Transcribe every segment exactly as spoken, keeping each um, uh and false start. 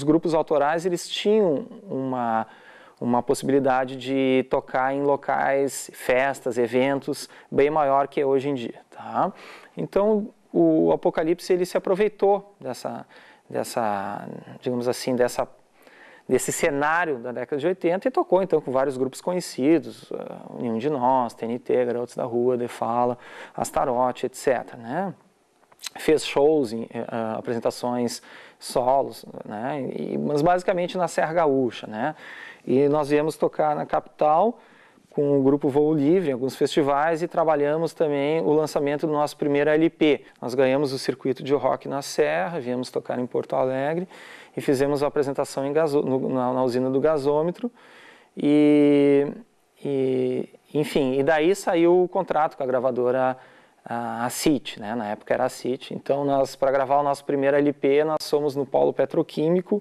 grupos autorais eles tinham uma, uma possibilidade de tocar em locais, festas, eventos, bem maior que é hoje em dia. Tá? Então, o Apocalipse ele se aproveitou dessa, dessa, digamos assim, dessa, desse cenário da década de oitenta e tocou então com vários grupos conhecidos, uh, Nenhum de Nós, T N T, Garotos da Rua, De Fala, Astaroth, etcétera, né? Fez shows, em, uh, apresentações solos, né? E, mas basicamente na Serra Gaúcha, né? E nós viemos tocar na capital com o grupo Voo Livre, em alguns festivais, e trabalhamos também o lançamento do nosso primeiro L P. Nós ganhamos o circuito de rock na Serra, viemos tocar em Porto Alegre e fizemos a apresentação em gaso, no, na, na usina do gasômetro. E, e, enfim, e daí saiu o contrato com a gravadora a, a C I T, né? Na época era a C I T. Então, nós, para gravar o nosso primeiro L P, nós fomos no polo petroquímico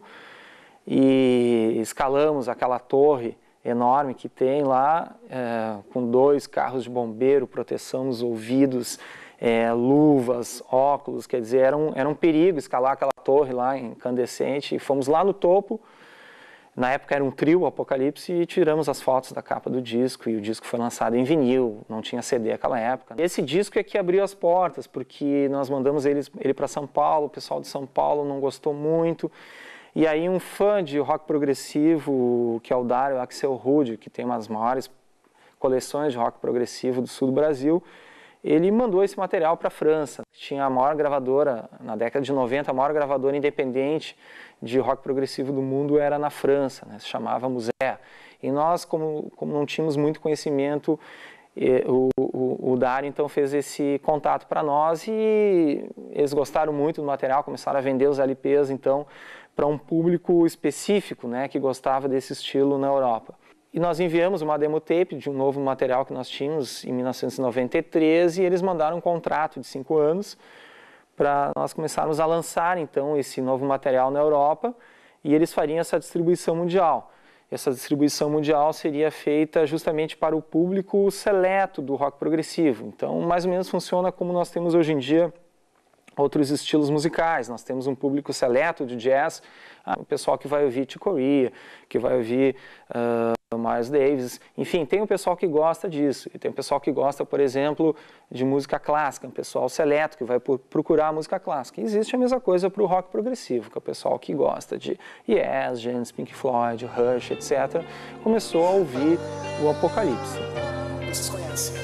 e escalamos aquela torre enorme que tem lá, é, com dois carros de bombeiro, proteção nos ouvidos, é, luvas, óculos, quer dizer, era um, era um perigo escalar aquela torre lá incandescente, e fomos lá no topo, na época era um trio, o Apocalipse, e tiramos as fotos da capa do disco, e o disco foi lançado em vinil, não tinha C D naquela época. Esse disco é que abriu as portas, porque nós mandamos ele, ele para São Paulo, o pessoal de São Paulo não gostou muito. E aí um fã de rock progressivo, que é o Dario Axelrod, que tem uma das maiores coleções de rock progressivo do sul do Brasil, ele mandou esse material para a França. Tinha a maior gravadora, na década de noventa, a maior gravadora independente de rock progressivo do mundo era na França, né? Se chamava Musée. E nós, como, como não tínhamos muito conhecimento, o, o, o Dario então fez esse contato para nós e eles gostaram muito do material, começaram a vender os L Ps, então, para um público específico, né, que gostava desse estilo na Europa. E nós enviamos uma demo tape de um novo material que nós tínhamos em mil novecentos e noventa e três e eles mandaram um contrato de cinco anos para nós começarmos a lançar então esse novo material na Europa e eles fariam essa distribuição mundial. Essa distribuição mundial seria feita justamente para o público seleto do rock progressivo. Então, mais ou menos funciona como nós temos hoje em dia outros estilos musicais. Nós temos um público seleto de jazz, ah, o pessoal que vai ouvir Chick Corea, que vai ouvir uh, Miles Davis, enfim, tem o pessoal que gosta disso, e tem o pessoal que gosta, por exemplo, de música clássica, um pessoal seleto que vai procurar música clássica. E existe a mesma coisa para o rock progressivo, que é o pessoal que gosta de Yes, Genesis, Pink Floyd, Rush, etcétera, começou a ouvir o Apocalipse. Vocês conhecem?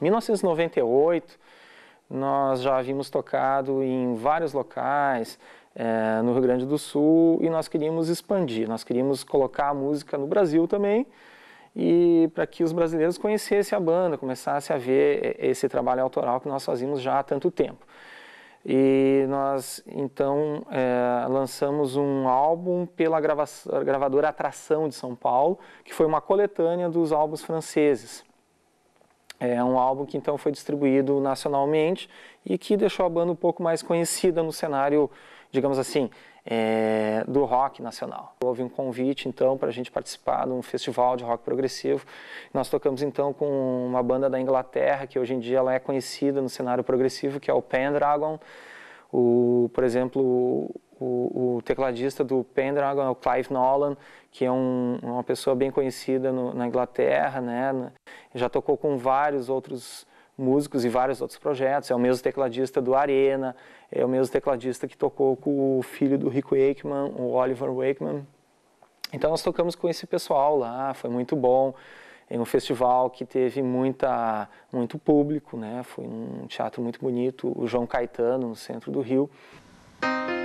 mil novecentos e noventa e oito, nós já havíamos tocado em vários locais é, no Rio Grande do Sul e nós queríamos expandir, nós queríamos colocar a música no Brasil também e para que os brasileiros conhecessem a banda, começassem a ver esse trabalho autoral que nós fazíamos já há tanto tempo. E nós, então, é, lançamos um álbum pela grava gravadora Atração de São Paulo, que foi uma coletânea dos álbuns franceses. É um álbum que, então, foi distribuído nacionalmente e que deixou a banda um pouco mais conhecida no cenário, digamos assim, é, do rock nacional. Houve um convite, então, para a gente participar de um festival de rock progressivo. Nós tocamos, então, com uma banda da Inglaterra, que hoje em dia ela é conhecida no cenário progressivo, que é o Pendragon. O, por exemplo, o, o tecladista do Pendragon é o Clive Nolan, que é um, uma pessoa bem conhecida no, na Inglaterra, né? Já tocou com vários outros músicos e vários outros projetos. É o mesmo tecladista do Arena, é o mesmo tecladista que tocou com o filho do Rick Wakeman, o Oliver Wakeman. Então nós tocamos com esse pessoal lá, foi muito bom. Em um festival que teve muita, muito público, né? Foi um teatro muito bonito, o João Caetano, no centro do Rio.